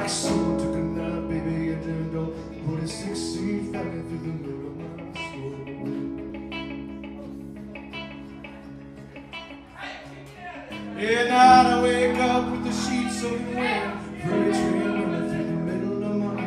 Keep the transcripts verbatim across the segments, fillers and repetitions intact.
someone took a knife, baby, and then don't put a six-seat flying through the middle of my soul. At night I wake up with the sheets soaking wet, freight train running through the middle of my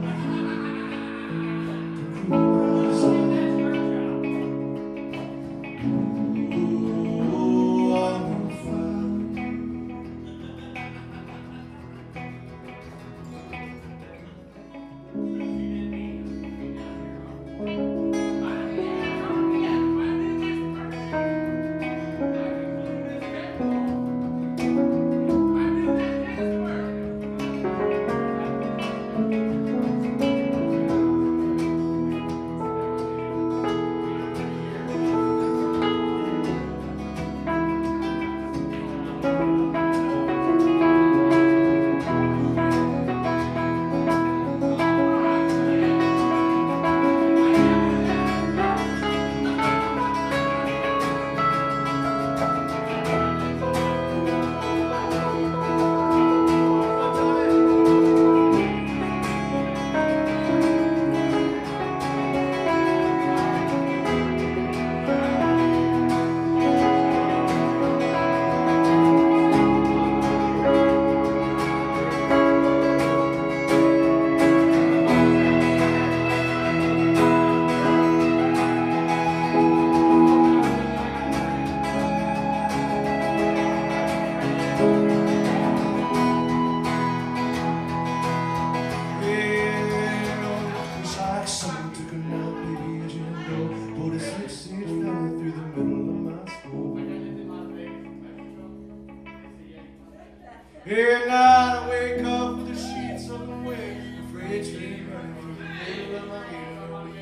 At night I wake up with the sheets soaking wet, a freight train running through the middle of my ear.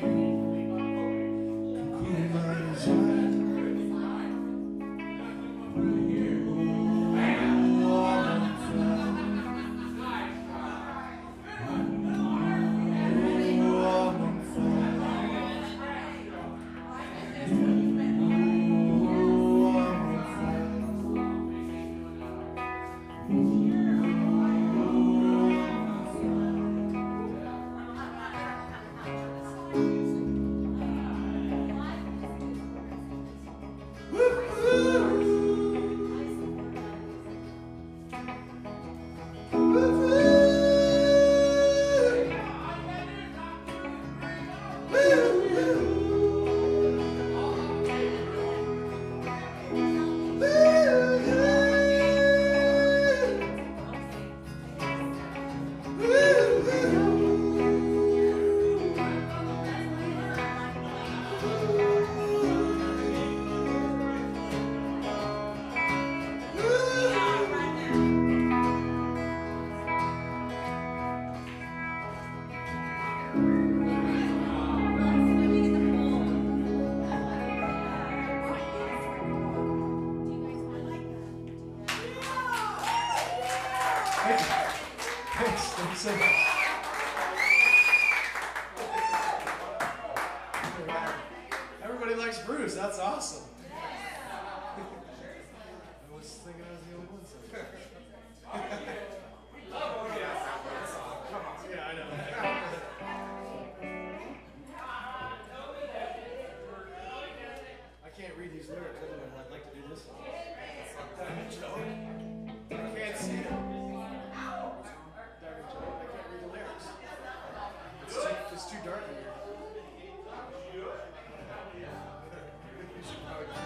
Cool my desire. Everybody likes Bruce, that's awesome. I was thinking I was the only one. Yeah, I know. I can't read these lyrics, I'd like to do this. I can't see them. It's too dark in here.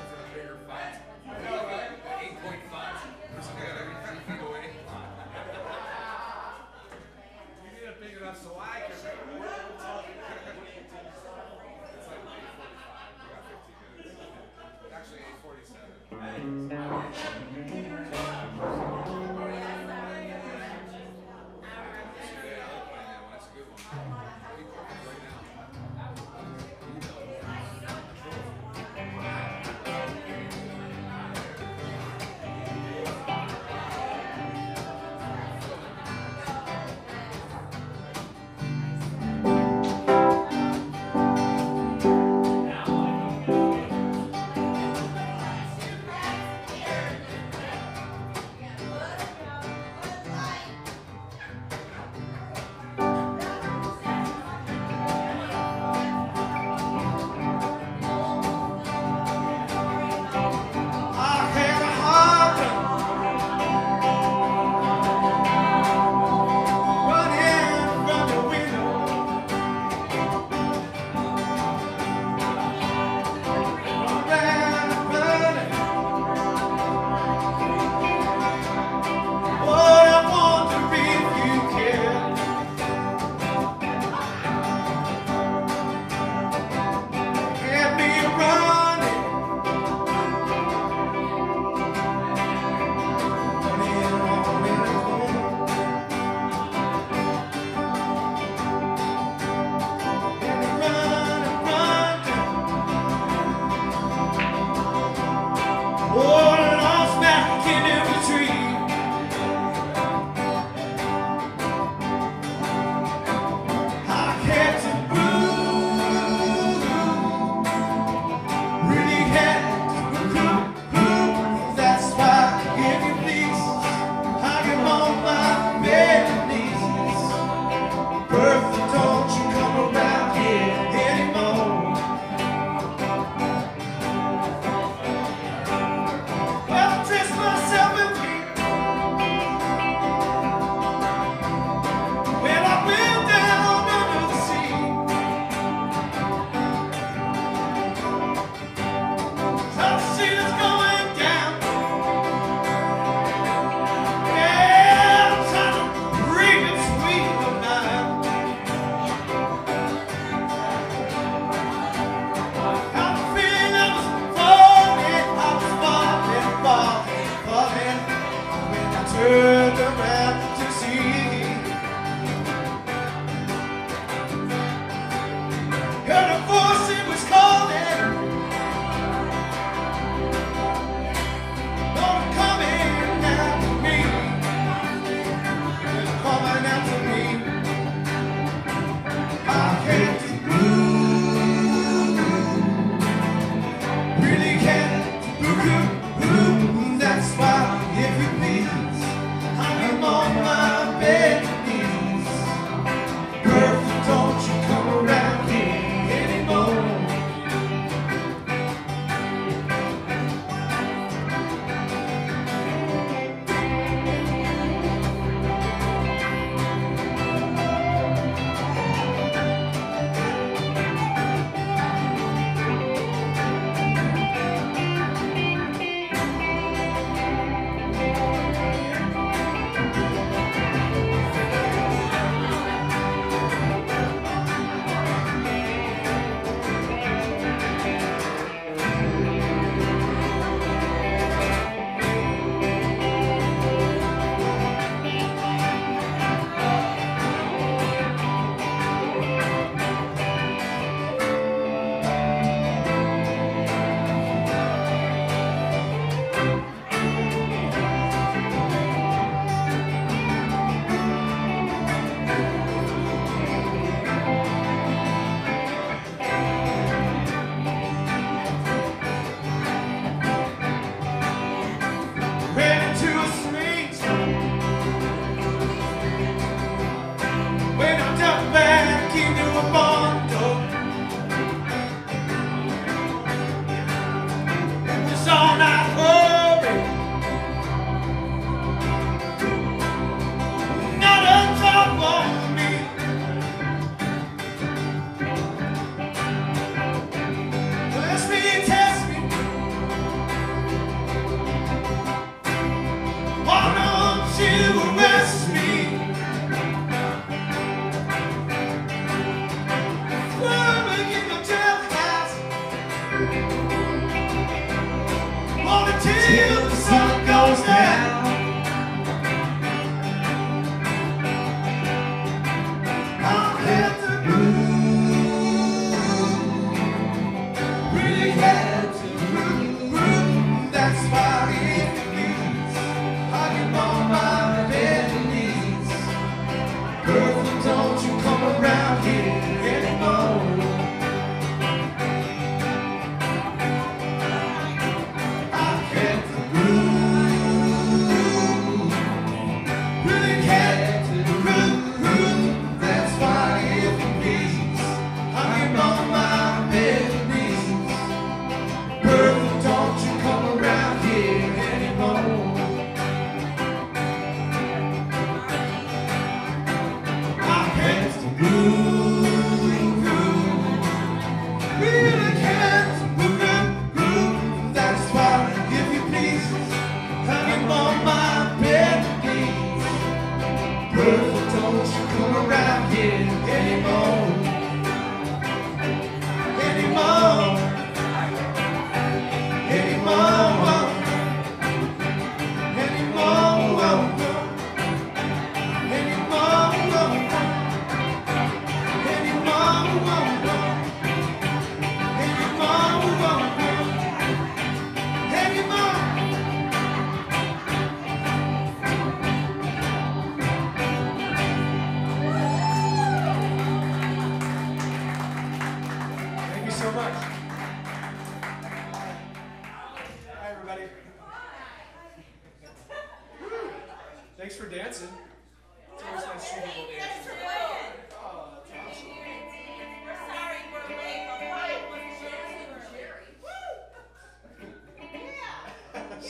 Thanks for dancing. It's always nice to see people dancing. Thanks for playing. Oh, that's awesome. We're sorry we're late, but Wyatt was Jerry. Jerry. Woo! Yeah. Yeah.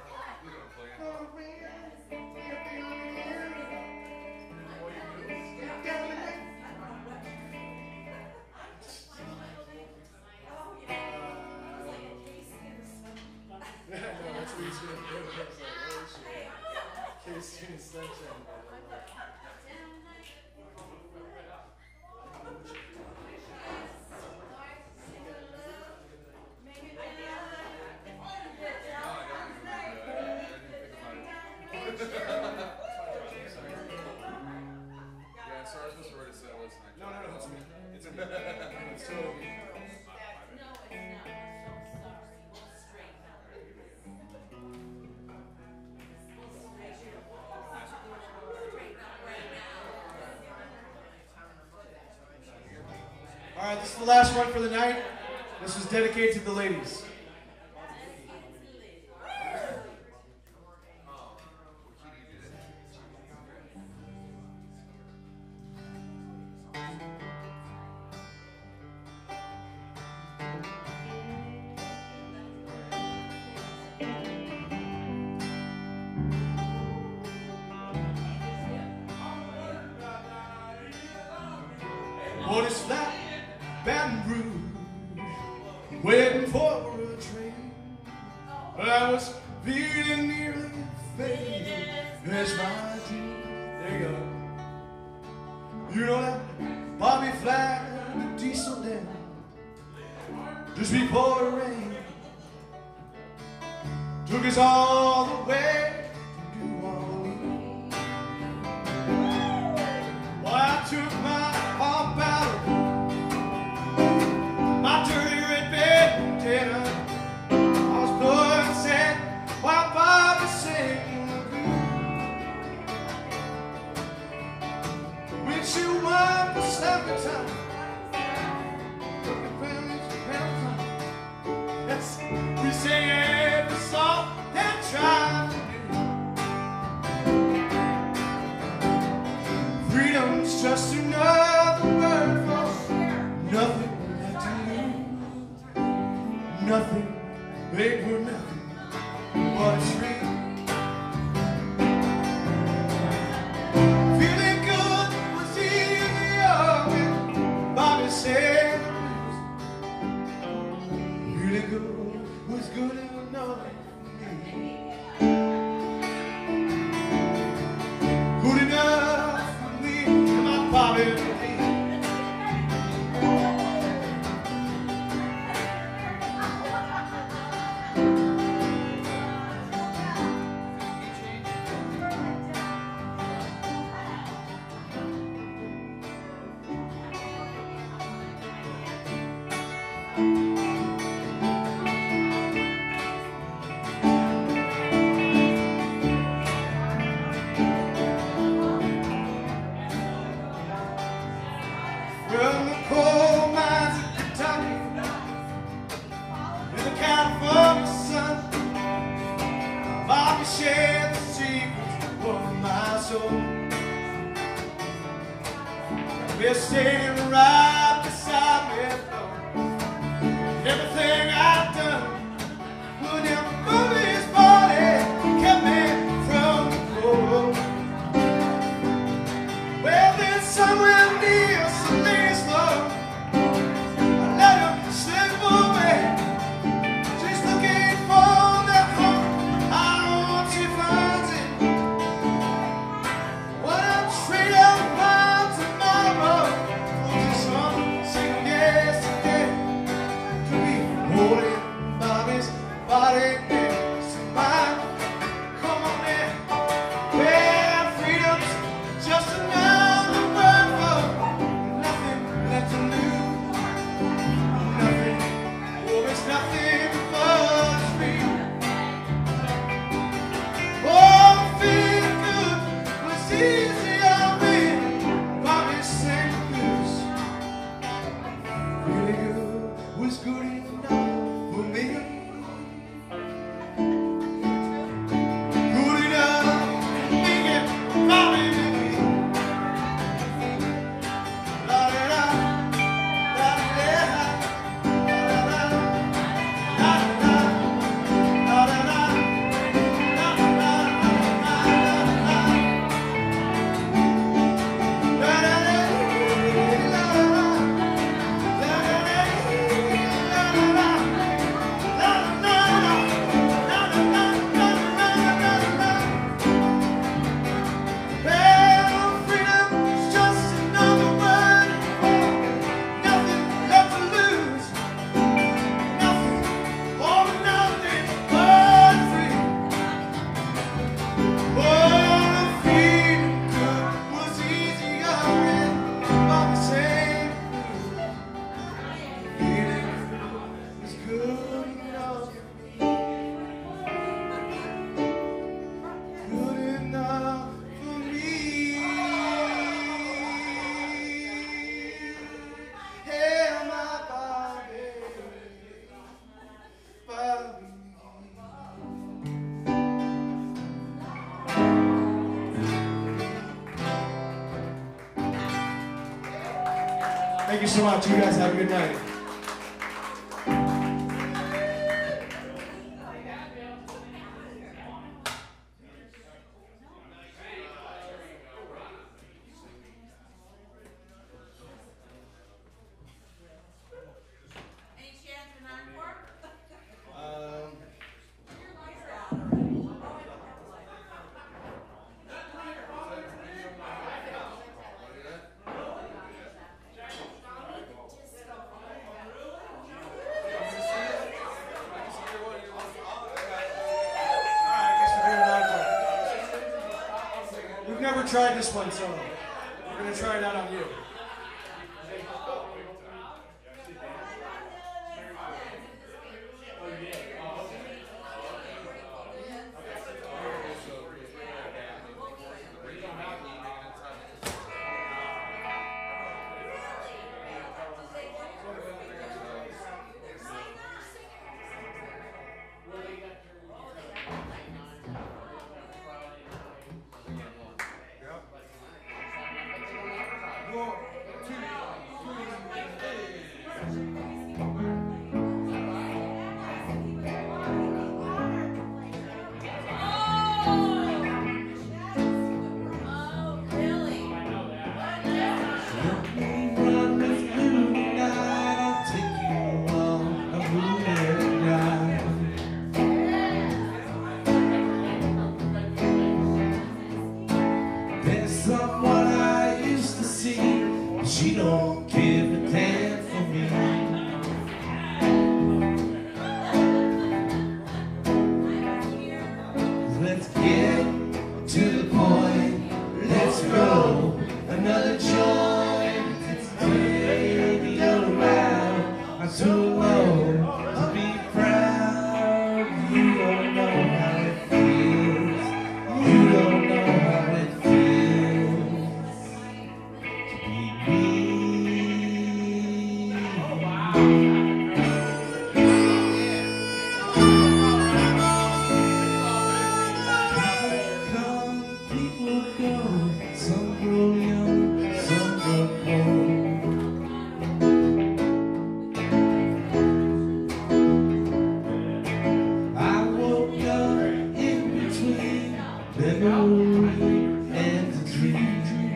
No, no, no, it's me. It's me. It's totally me. No, it's not. I'm so sorry. We'll straighten up. We'll straighten up right now. All right, this is the last one for the night. This is dedicated to the ladies. What is flat, Baton Rouge, waiting for a train. I was feeling nearly faded as my teeth. There you go. You know that Bobby flat the diesel down just before the rain took us all the way to New Orleans. Well, I took my pop out, my dirty red bed dinner. I was blowing sad while Bobby sang the blues. When she won the second time, yes, we sang every song that tried to do. Freedom's just another word for nothing left to lose. Nothing, they were nothing but a tree. Feeling good was easy, oh, when Bobby said the blues. Feeling good was good enough for me. Good enough for me and my Bobby. From the coal mines of Kentucky in the California sun, Bobby shared the secrets of my soul. We're staying right beside me, Lord. Everything I've done would never move his body, kept me from the cold. Well, then somewhere near some lady's love, I let her slip away. She's looking for that home. I hope she finds it. When I'm straight up bound tomorrow, for this song Thank you so much. You guys have a good night. Any chance for an encore? Um, We've never tried this one, so we're going to try it out on you. She don't give a damn for me. Let's get to the point. Let's roll another joint. It's baby around. I'm so low to be proud. You don't know how it feels. You don't know how it feels to be me. Come, people go. Some grow young, some grow old. I woke up in between memory and a dream.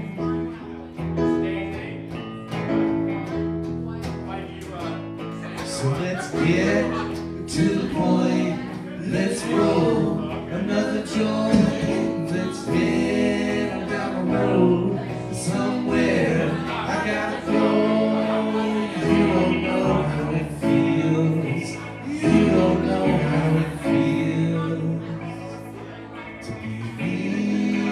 So let's get to the point. Let's roll another joint. Let's get down the road somewhere. I gotta go. You don't know how it feels. You don't know how it feels to be me.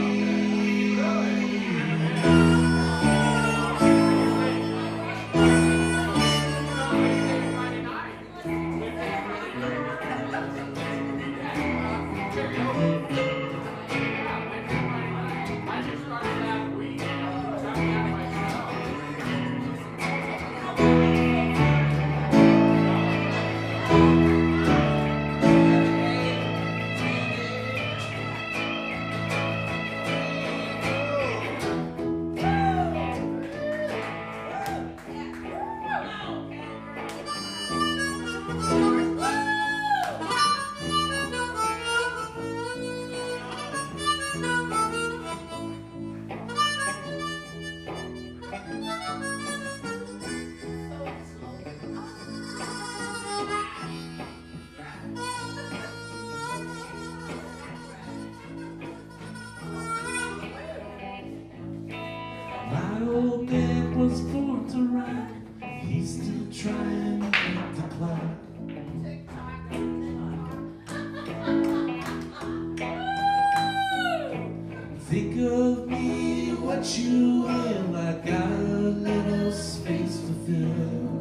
My old man was born to ride. He's still trying to beat the clock. Think of me, what you will. I got a little space to fill.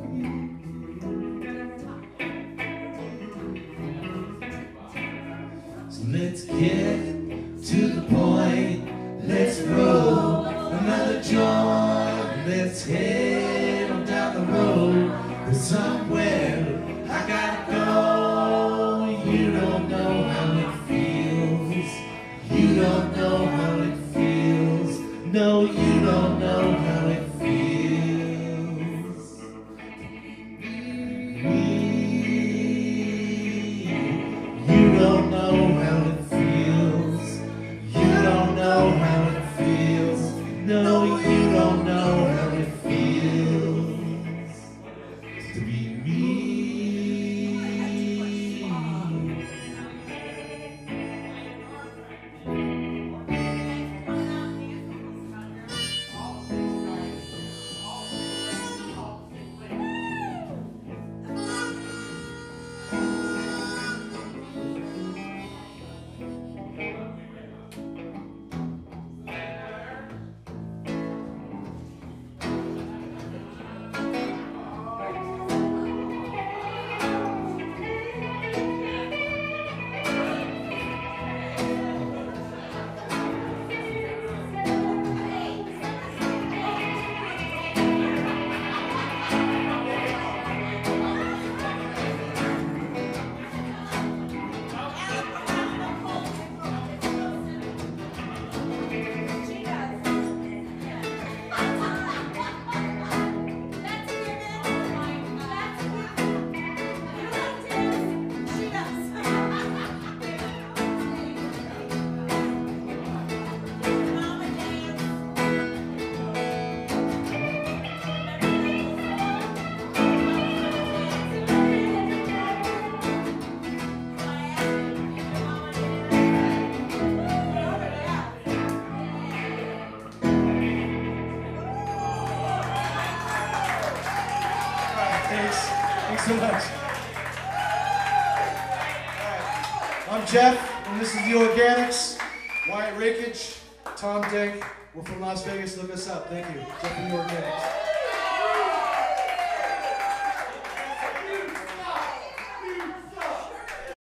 So let's get to the point. Let's roll another joint. Let's head on down the road. There's somewhere I gotta go. You don't know how it feels. You don't know how it feels. No, you don't know how it feels Thanks. Thanks so much. All right. I'm Jeff, and this is the Orrganics. Wyatt, Rakich, Tom, Denk. We're from Las Vegas. Look us up. Thank you. Jeff and the Orrganics.